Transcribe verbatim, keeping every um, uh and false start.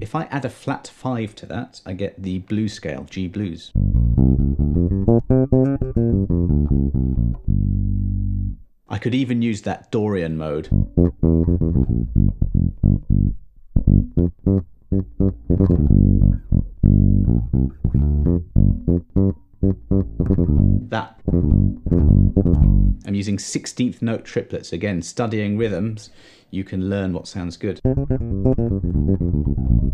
If I add a flat five to that, I get the blues scale, G blues. I could even use that Dorian mode. That. I'm using sixteenth note triplets. Again, studying rhythms, you can learn what sounds good.